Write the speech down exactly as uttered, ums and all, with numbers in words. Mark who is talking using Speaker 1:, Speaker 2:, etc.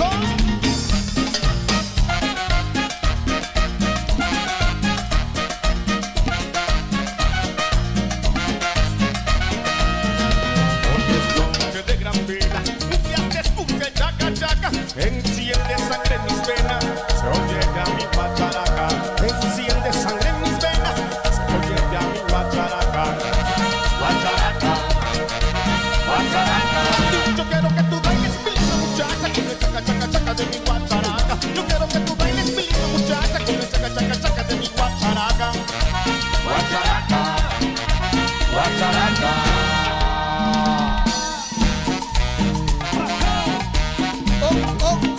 Speaker 1: Enciende sangre en mis venas, se oye a mi guacharaca. Enciende sangre en mis venas, se oye a mi guacharaca. Guacharaca, guacharaca. Yo quiero que tú bailes mi linda muchacha con el chaca chaca chaca de mi guacharaca. Yo quiero que tú bailes mi linda muchacha con el chaca chaca chaca de mi guacharaca. Guacharaca, guacharaca. Oh, oh.